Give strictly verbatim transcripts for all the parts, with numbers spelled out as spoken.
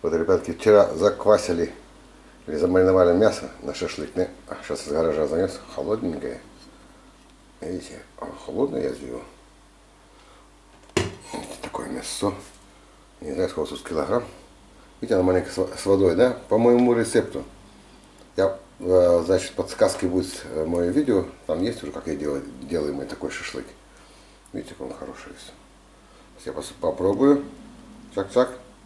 Вот, ребятки, вчера заквасили или замариновали мясо на шашлык. Не? А сейчас из гаража занес, холодненькое. Видите, холодное я сделал. Видите, такое мясо. Не знаю, сколько тут килограмм. Видите, оно маленько с водой, да? По моему рецепту. Я, значит, подсказки будет мое видео. Там есть уже, как я делаю, делаю мой такой шашлык. Видите, как он хороший. Я попробую. Чак-чак.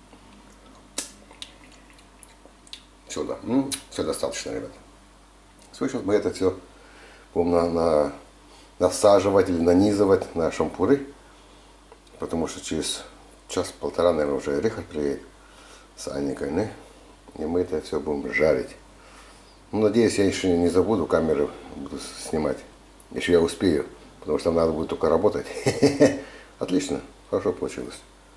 Все, да. М-м, все достаточно, ребята. Сейчас мы это все будем на, на, насаживать или нанизывать на шампуры. Потому что через час-полтора, наверное, уже Рихард приедет с Анникой, не? И мы это все будем жарить. Ну, надеюсь, я еще не забуду, камеры буду снимать. Еще я успею, потому что надо будет только работать. Отлично, хорошо получилось.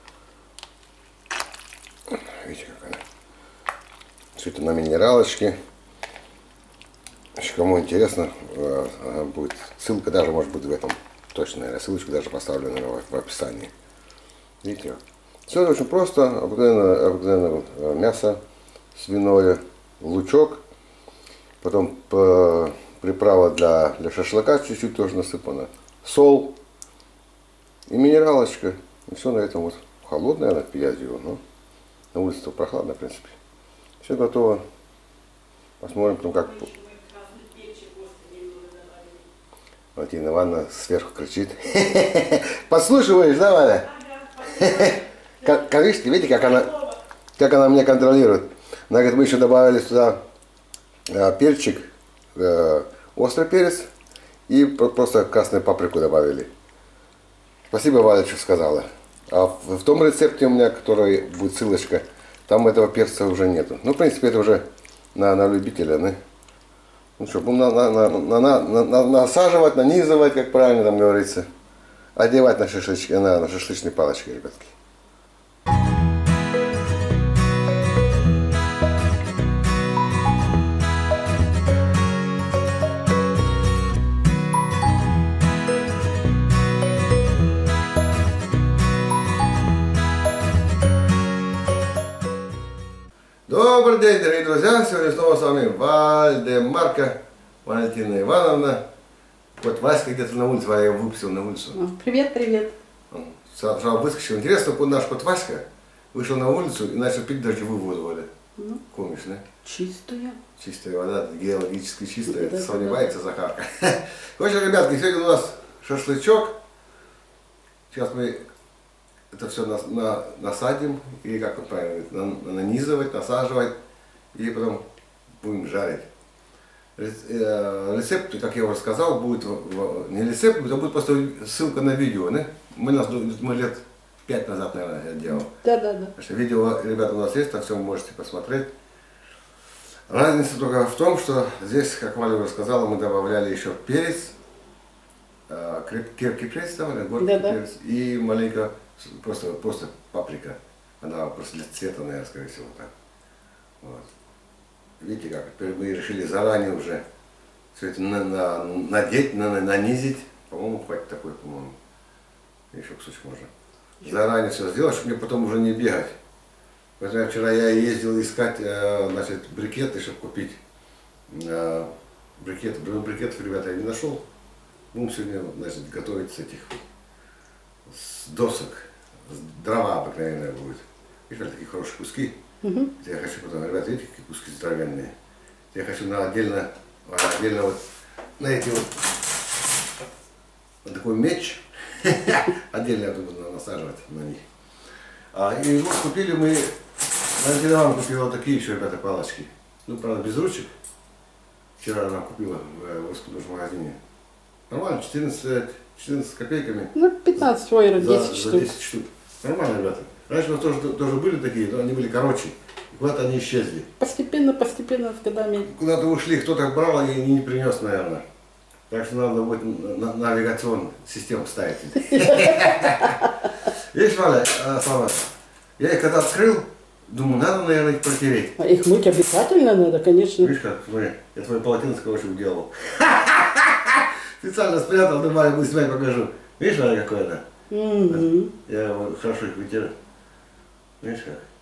Видите, как она. Все это на минералочке. Если кому интересно, будет ссылка, даже может быть в этом. Точно, наверное, ссылочку даже поставлю, наверное, в описании. Видите? Все очень просто. Обыкновенное, обыкновенное мясо свиное, лучок. Потом приправа для, для шашлыка чуть-чуть тоже насыпана. Сол и минералочка. И все на этом вот. Холодное, наверное, я сделал. Но на улице прохладно, в принципе. Все готово. Посмотрим потом, как... Валентина Ивановна сверху кричит. Подслушиваешь, да, Валя? Как, видите, видите, как она, как она меня контролирует. Она говорит, мы еще добавили сюда э, перчик, э, острый перец и просто красную паприку добавили. Спасибо, Валя, что сказала. А в, в том рецепте у меня, который будет ссылочка, там этого перца уже нету. Ну, в принципе, это уже на, на любителя, да? Ну что, будем на, на, на, на, на, на, насаживать, нанизывать, как правильно там говорится. Одевать на, шашлычки, на, на шашлычные палочки, ребятки. Добрый день, дорогие друзья! Сегодня снова с вами Вальдемарка, Валентина Ивановна. Вот Васька где-то на улице, я его выпустил на улицу. Привет, привет. Сразу выскочил. Интересно, наш кот Васька вышел на улицу и начал пить дождевую воду, Валя. Ну, комись, да? Чистая. Чистая вода, геологически чистая, да, сомневается да. Захарка. В общем, ребятки, сегодня у нас шашлычок. Сейчас мы это все на, на, насадим, или как он правильно говорит, на, нанизывать, насаживать, и потом будем жарить. Рецепт, как я уже сказал, будет не рецепт, это будет просто ссылка на видео. Не? Мы, нас, мы лет пять назад, наверное, я делал. Да, да, да. Что видео, ребята, у нас есть, так все вы можете посмотреть. Разница только в том, что здесь, как Валя уже сказала, мы добавляли еще перец, крепкий перец, добавляли, горький да, перец, да. И маленько просто, просто паприка. Она просто для цвета, наверное, скорее всего, так. Вот. Видите как, теперь мы решили заранее уже все это на, на, надеть, на, нанизить. По-моему, хватит такой, по-моему. Еще кусочек можно. Заранее все сделать, чтобы мне потом уже не бегать. Поэтому вчера я ездил искать, значит, брикеты, чтобы купить брикеты. Брикетов, ребята, я не нашел. Будем сегодня, значит, готовить с этих с досок. Дрова обыкновенная будет. Видите, такие хорошие куски. Угу. Я хочу потом, ребята, видите, какие куски здоровенные. Я хочу на отдельно, отдельно вот на эти вот, вот такой меч, отдельно я буду насаживать на них. А, и вот купили мы, Валентина Ивановна купила вот такие еще, ребята, палочки. Ну, правда, без ручек. Вчера она купила в в магазине. Нормально, четырнадцать, четырнадцать копейками. Ну, пятнадцать ойра, десять штук. За десять штук. Нормально, ребята. Раньше у нас тоже, тоже были такие, но они были короче. Куда-то они исчезли. Постепенно, постепенно, с годами. Куда-то ушли, кто-то брал и не принес, наверное. Так что надо будет на навигационную систему ставить. Видишь, Валя, Слава, я их когда открыл, думаю, надо, наверное, их протереть. А их мыть обязательно надо, конечно. Видишь как, смотри, я твое полотенце, короче, уделал. Специально спрятал, думаю, буду снимать, покажу. Видишь, Валя, какое-то? Угу. Я хорошо их вытираю. Видишь как?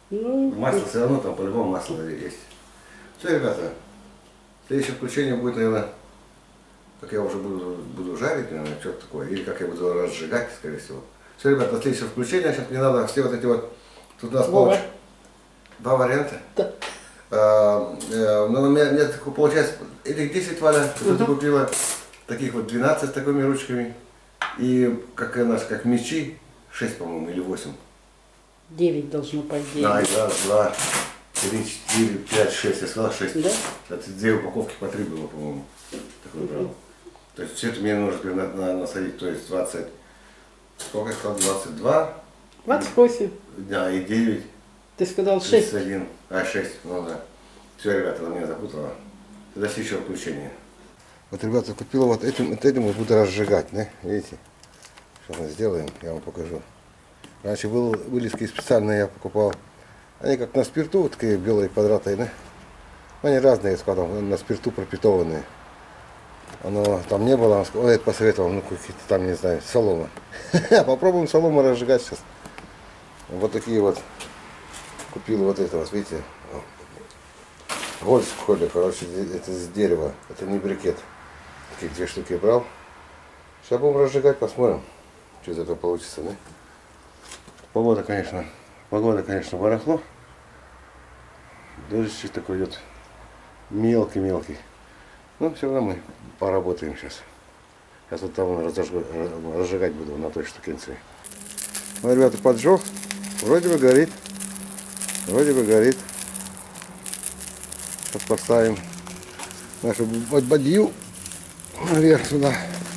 Ну, Масло все равно там по-любому масло есть. Все, ребята, следующее включение будет, наверное, как я уже буду, буду жарить, наверное, что-то такое, или как я буду разжигать, скорее всего. Все, ребята, следующее включение, сейчас мне надо все вот эти вот, тут у нас получ... два варианта. Да. А, э, ну, у меня, у меня получается этих десять, Валя, uh-huh. Ты купила таких вот двенадцать с такими ручками, и как у нас, как мечи, шесть, по-моему, или восемь. девять должно по идее. Да, раз, два, три, четыре, пять, шесть. Я сказал шесть. Да? Это две упаковки по три было, по-моему. Такой брал. Uh-huh. То есть все это мне нужно теперь на, на, насадить, то есть двадцать. Сколько я сказал? двадцать два. двадцать восемь. Да, и девять. Ты сказал шесть. тридцать один. А, шесть, ну да. Все, ребята, она меня запутала. Тогда следующее включение. Вот, ребята, купила вот этим, вот этим вот буду разжигать, да? Видите? Сейчас мы сделаем, я вам покажу. Раньше был, вылезки специальные я покупал. Они как на спирту, вот такие белые квадратные, да? Они разные, скажем, на спирту пропитованные. Оно там не было, он сказал, это посоветовал, ну какие-то там, не знаю, солома. Попробуем солому разжигать сейчас. Вот такие вот. Купил вот это вот, видите. Гольц в холле, короче, это из дерева. Это не брикет. Такие две штуки брал. Сейчас будем разжигать, посмотрим, что из этого получится, да? Погода, конечно, погода, конечно, барахло. Дождичек такой идет мелкий-мелкий. Ну, все равно мы поработаем сейчас. Сейчас вот там разожгу, разжигать буду на той штукенции. Ну, ребята, поджег. Вроде бы горит. Вроде бы горит. Сейчас поставим нашу бадью наверх сюда.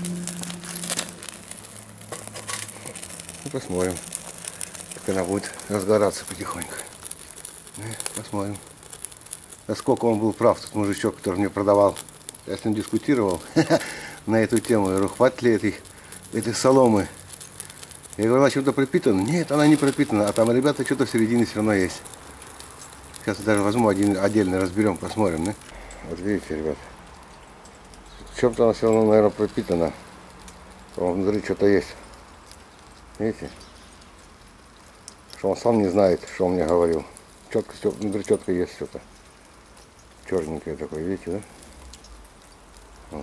И посмотрим, как она будет разгораться потихоньку. Посмотрим. Насколько он был прав, тот мужичок, который мне продавал. Я с ним дискутировал на эту тему. Я говорю, хватит ли этих, этих соломы? Я говорю, она чем-то пропитана? Нет, она не пропитана. А там, ребята, что-то в середине все равно есть. Сейчас я даже возьму один отдельно, разберем, посмотрим. Да? Вот видите, ребят. В чем-то она все равно, наверное, пропитана. Там внутри что-то есть. Видите? Что он сам не знает, что он мне говорил. Четко, внутри четко есть что-то. Черненькое такое, видите, да? Вот.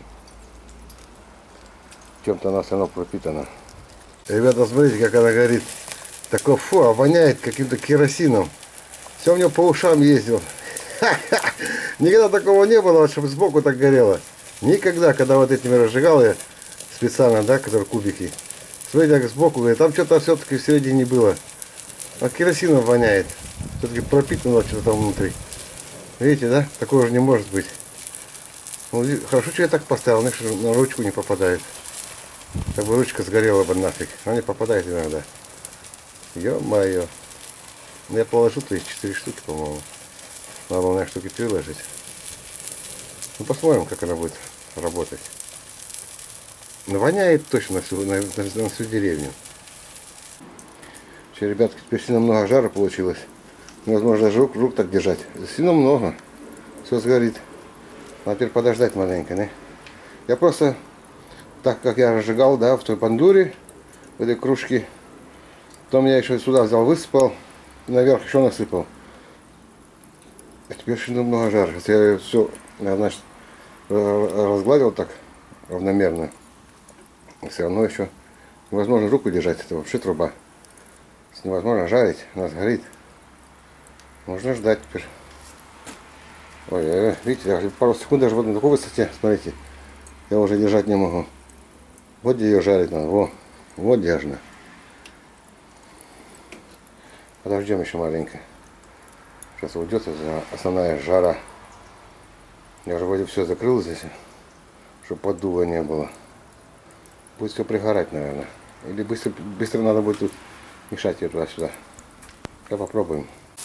Чем-то она все равно пропитана. Ребята, смотрите, как она горит. Такой фу, а воняет каким-то керосином. Все у него по ушам ездил. Никогда такого не было, чтобы сбоку так горело. Никогда, когда вот этими разжигал я специально, да, которые кубики. Смотрите, как сбоку говорит, там что-то все-таки в середине было. А керосином воняет. Все-таки пропитано что-то там внутри. Видите, да? Такого же не может быть. Ну, хорошо, что я так поставил, на, на ручку не попадает. Как бы ручка сгорела бы нафиг. Она не попадает иногда. Ё-моё. Я положу то есть четыре штуки, по-моему. Надо было на штуки три ложить. Ну, посмотрим, как она будет работать. Но воняет точно на всю, на, на, на всю деревню. Все, ребятки, теперь сильно много жара получилось. Невозможно даже рук, рук так держать. Сильно много. Все сгорит. Надо теперь подождать маленько, не? Я просто, так как я разжигал, да, в той бандуре, в этой кружке, потом я еще сюда взял, высыпал, наверх еще насыпал. А теперь сильно много жара. Я все, значит, разгладил так равномерно. И все равно еще невозможно руку держать, это вообще труба. Невозможно жарить, она сгорит. Можно ждать теперь. Ой, видите, я пару секунд даже вот на такой высоте, смотрите, я уже держать не могу. Вот где ее жарить надо, во, вот держно. Подождем еще маленько. Сейчас уйдет основная жара. Я уже вроде все закрыл здесь, чтобы поддува не было. Будет все пригорать, наверное. Или быстро, быстро надо будет тут мешать ее туда-сюда. Давай попробуем.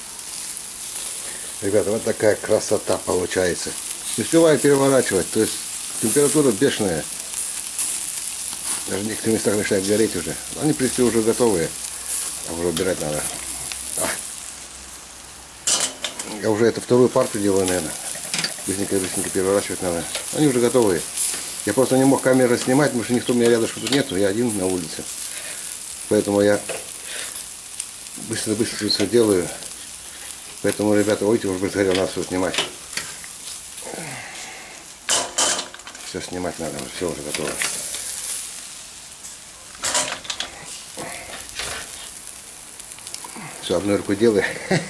Ребята, вот такая красота получается. Не успеваю переворачивать, то есть температура бешеная. Даже в некоторых местах начинает гореть уже. Они, в принципе, уже готовые. А уже убирать надо. А. Я уже эту вторую партию делаю, наверное. Быстренько-быстренько переворачивать надо. Они уже готовые. Я просто не мог камеры снимать, потому что никто у меня рядышком тут нету. Я один на улице. Поэтому я быстро-быстро все делаю. Поэтому, ребята, ой, уже сгорел, надо все снимать. Все снимать надо, все уже готово. Все, одной рукой делаю.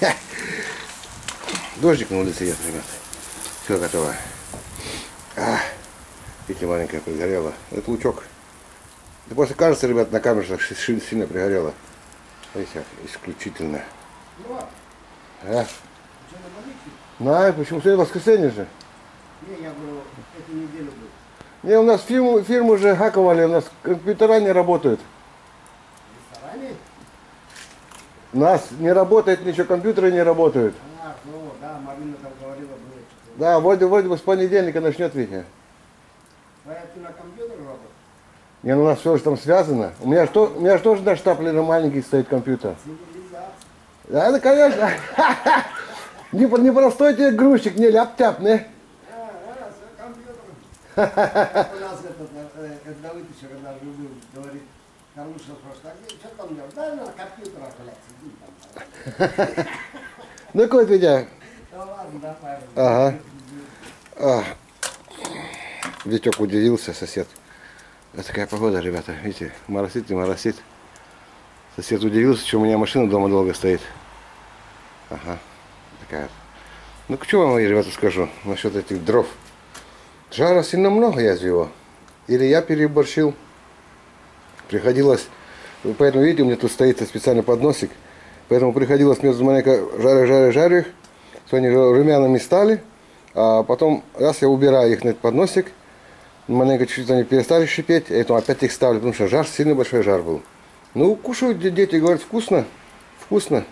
Дождик на улице есть, ребят. Все готово. А, видите, маленькая пригорела. Это лучок. Да просто кажется, ребят, на камере сильно пригорело. Видите, исключительно. А? На, почему? Сегодня воскресенье же. Не, я говорю, эту неделю будет. Не, у нас фирму, фирму уже хаковали, у нас компьютера не работают. В ресторане? У нас не работает ничего, компьютеры не работают. А, ну да, Марина там говорила, было что-то. Да, вроде, вроде бы с понедельника начнет, Витя. Твоя ты на компьютере работаешь? Не, ну у нас все же там связано. У меня, что, у меня же тоже на штаплере маленький стоит компьютер. Цивилизация. Да, ну конечно. Не, не простой тебе грузчик, не ляп-тяп, не? А, а, с компьютером. У нас этот, э, когда вытащил, когда любил, говорит, Карлуша спрашивает, а где, что там делать? Да, на компьютерах, блядь, сиди там. Ну, какой Витя? Да ладно, да, Павел. Ага. А. Витек удивился, сосед. Вот такая погода, ребята. Видите, моросит и моросит. Сосед удивился, что у меня машина дома долго стоит. Ага. Такая. Ну, к чему вам, ребята, скажу насчет этих дров. Жара сильно много я его. Или я переборщил. Приходилось. Поэтому, видите, у меня тут стоит специальный подносик. Поэтому приходилось между маленько жарю, жарю, жарю их. То они румяными стали. А потом раз я убираю их на этот подносик. Маленько чуть-чуть они перестали шипеть. И потом опять их ставлю, потому что жар, сильно большой жар был. Ну, кушают дети, говорят, вкусно. Вкусно.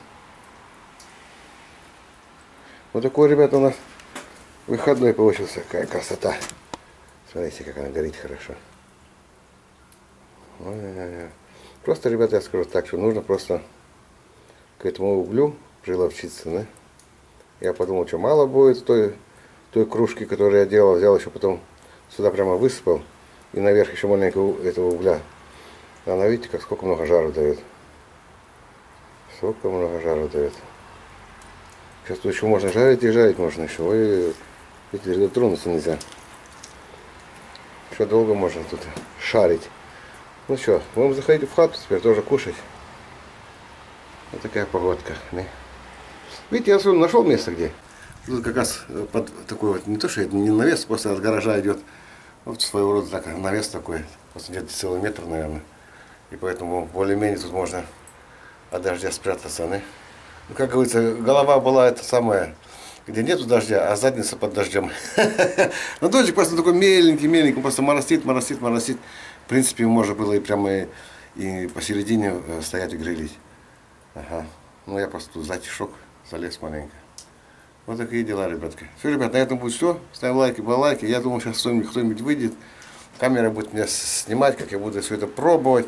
Вот такой, ребята, у нас выходной получился. Какая красота. Смотрите, как она горит хорошо. Ой-ой-ой. Просто, ребята, я скажу так, что нужно просто к этому углю приловчиться, да? Я подумал, что мало будет той, той кружки, которую я делал. Взял еще потом сюда прямо высыпал. И наверх еще маленького этого угля. Она, видите, как сколько много жару дает. Сколько много жару дает. Сейчас тут еще можно жарить и жарить можно еще. Ой, видите, тронуться нельзя. Еще долго можно тут шарить. Ну что, будем заходить в хату теперь тоже кушать. Вот такая погодка. Не? Видите, я нашел место где. Тут как раз под такой вот, не то что это не навес, просто от гаража идет. Вот своего рода так, навес такой. Просто где-то целый метр, наверное. И поэтому более-менее тут можно от дождя спрятаться. Не? Ну, как говорится, голова была это самое, где нету дождя, а задница под дождем. Но дождик просто такой меленький-меленький, просто моросит, моросит, моросит. В принципе, можно было и прямо и, и посередине стоять и грилить. Ага. Ну, я просто тут затишок залез маленько. Вот такие дела, ребятки. Все, ребят, на этом будет все. Ставим лайки, балайки. Я думаю, сейчас кто-нибудь кто-нибудь выйдет. Камера будет меня снимать, как я буду все это пробовать.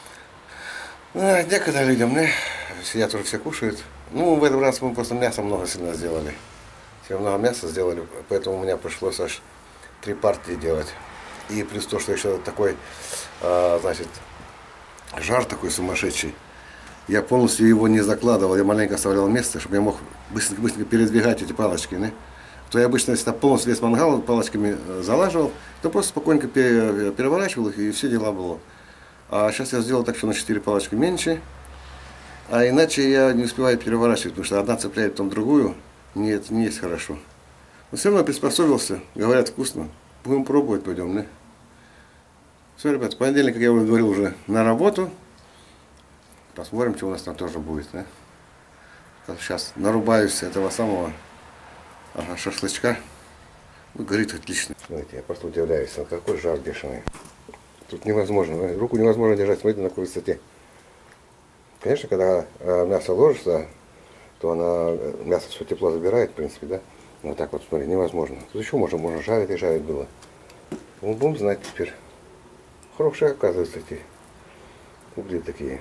А, некогда людям, не? Сидят уже все кушают. Ну, в этот раз мы просто мяса много сильно сделали. Все много мяса сделали, поэтому у меня пришлось аж три партии делать. И плюс то, что еще такой, а, значит, жар такой сумасшедший. Я полностью его не закладывал, я маленько оставлял место, чтобы я мог быстренько-быстренько передвигать эти палочки. Не? То я обычно, если полностью весь мангал палочками залаживал, то просто спокойненько переворачивал их, и все дела было. А сейчас я сделал так, что на четыре палочки меньше. А иначе я не успеваю переворачивать, потому что одна цепляет потом другую. Нет, не есть хорошо. Но все равно приспособился. Говорят, вкусно. Будем пробовать, пойдем, да? Все, ребят, в понедельник, как я уже говорил, уже на работу. Посмотрим, что у нас там тоже будет, да? Сейчас нарубаюсь этого самого ага, шашлычка. Ну, горит отлично. Смотрите, я просто удивляюсь, какой жар бешеный. Тут невозможно, руку невозможно держать, смотрите, на какой высоте. Конечно, когда э, мясо ложится, то она, мясо все тепло забирает, в принципе, да? Вот так вот, смотри, невозможно. Тут еще можно, можно жарить и жарить было. Ну, будем знать теперь. Хорошие, оказывается, эти угли такие.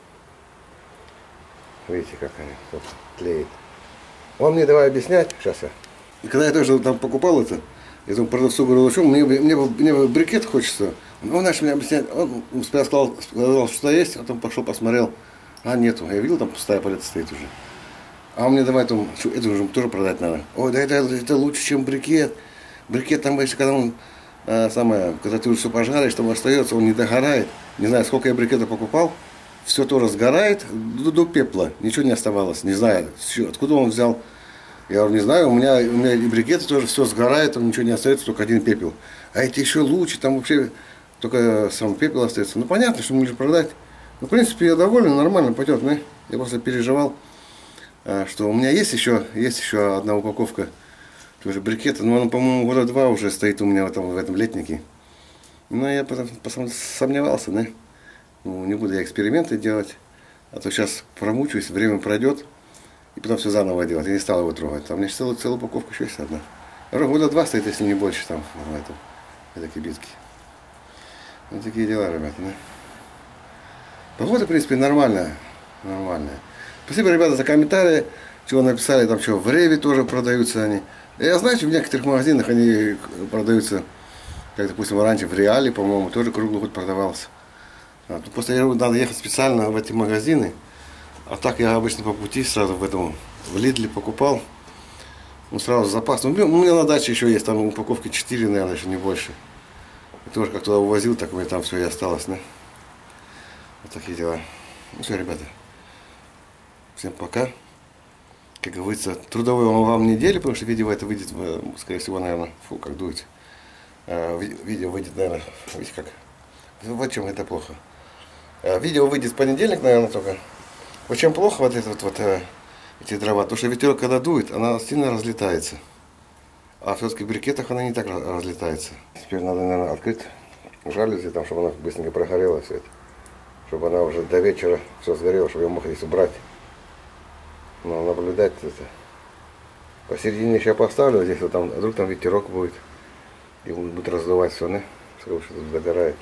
Видите, как они вот тлеют. Он мне давай объяснять, сейчас я. И когда я тоже там покупал это, я там продавцу говорил, что мне, мне, мне брикет хочется. Он начал мне объяснять, он сказал, сказал, что есть, а потом пошел посмотрел. А нету, я видел, там пустая палета стоит уже. А мне давай там, это уже тоже продать надо. Ой, да это, это лучше, чем брикет. Брикет там, если когда он, а, самое, когда ты уже все пожаришь, там остается, он не догорает. Не знаю, сколько я брикета покупал. Все тоже сгорает до, до пепла. Ничего не оставалось. Не знаю, откуда он взял. Я говорю, не знаю, у меня, у меня и брикеты тоже все сгорает, там ничего не остается, только один пепел. А эти еще лучше, там вообще только сам пепел остается. Ну понятно, что можно продать. Ну, в принципе, я доволен, нормально пойдет. Ну, я просто переживал, что у меня есть еще, есть еще одна упаковка тоже брикета. Но она, по-моему, года два уже стоит у меня в этом, в этом летнике. Но я потом, потом сомневался, да? Ну, не буду я эксперименты делать, а то сейчас промучусь, время пройдет. И потом все заново делать. Я не стал его трогать. Там у меня целую, целую упаковку еще есть одна. Года два стоит, если не больше, там, в этом, это кибитки. Вот такие дела, ребята, да? Погода, в принципе, нормальная. Нормальная. Спасибо, ребята, за комментарии. Чего написали, там что, в Реве тоже продаются они. Я знаю, что в некоторых магазинах они продаются, как, допустим, раньше в Реале, по-моему, тоже круглый год продавался. А, просто надо ехать специально в эти магазины. А так я обычно по пути сразу в этом, в Лидле покупал. Ну, сразу запас. Ну, у меня на даче еще есть, там упаковки четыре, наверное, еще не больше. И тоже как туда увозил, так у меня там все и осталось, да? Вот такие дела. Ну все, ребята. Всем пока. Как говорится, трудовой вам недели, потому что видео это выйдет, скорее всего, наверное, фу, как дует. Видео выйдет, наверное, видите как? Вот чем это плохо. Видео выйдет в понедельник, наверное, только. Вот чем плохо вот это вот, вот эти дрова, потому что ветерок когда дует, она сильно разлетается. А все-таки в брикетах она не так разлетается. Теперь надо, наверное, открыть жалюзи, там, чтобы она быстренько прогорела все это. Чтобы она уже до вечера все сгорело, чтобы я мог здесь убрать. Но наблюдать это. Посередине еще поставлю, здесь вот там, вдруг там ветерок будет. И он будет раздувать все, да? Все, что тут догорает.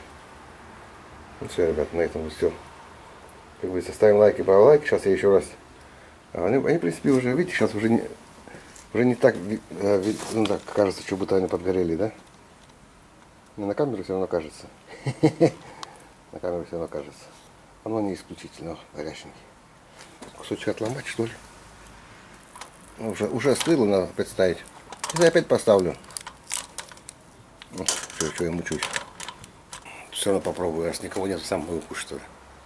Ну все, ребят, на этом все. Как говорится, ставим лайки, по лайки. Сейчас я еще раз. Они, они, в принципе, уже, видите, сейчас уже не, уже не так, ну, так кажется, что будто они подгорели, да? Но на камеру все равно кажется. На камеру все равно кажется. Оно не исключительно горяченький. Кусочек отломать, что ли? Уже, уже остыло, надо опять ставить. Я опять поставлю. Ну, что, что я мучусь. Все равно попробую, раз никого нет, сам буду кушать, что ли.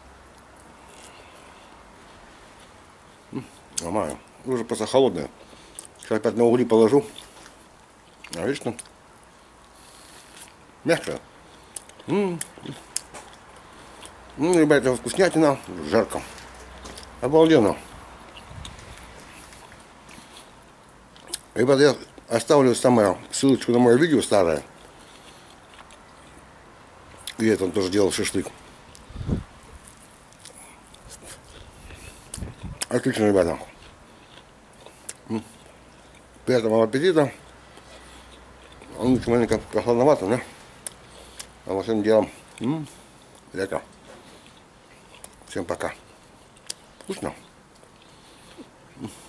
Нормально. Уже просто холодная. Сейчас опять на угли положу. А видишь, ну, мягкая. М-м-м. Ну, ребята, вкуснятина, жарко. Обалденно. Ребята, я оставлю самое, ссылочку на мое видео старое. Где я там тоже делал шашлык. Отлично, ребята. Приятного аппетита. Он маленько прохладновато, да? А вот этим делом лето. Всем пока. Вкусно.